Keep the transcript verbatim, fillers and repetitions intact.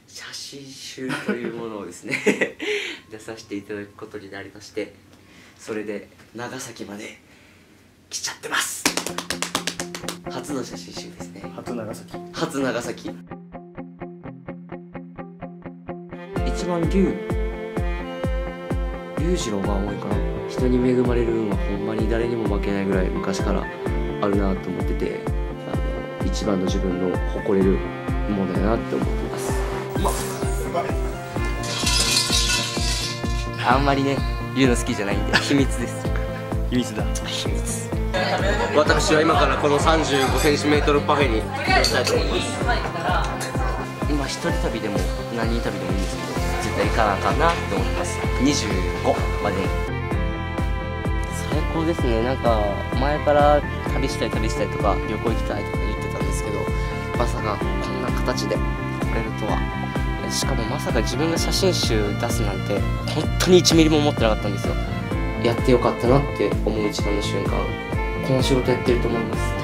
写真集というものをですね出させていただくことになりまして、それで長崎まで来ちゃってます。初の写真集ですね。 初長崎。 初長崎。一番龍龍次郎が多いかな。人に恵まれる運はほんまに誰にも負けないぐらい昔からあるなと思ってて、あの一番の自分の誇れるものやなって思ってます。あんまりね言うの好きじゃないんで秘密です。 秘密だ。 秘密。私は今からこの さんじゅうごセンチメートル パフェに行きたいと思います。今一人旅でも何人旅でもいいんですけど、絶対行かなあかんなって思ってます。にじゅうごまでに。最高ですね。なんか前から旅したい旅したいとか旅行行きたいとか言ってたんですけど、まさかこんな形で来れるとは。しかもまさか自分が写真集出すなんて本当にいちミリも思ってなかったんですよ。やってよかったなって思う一番の瞬間、この仕事やってると思います。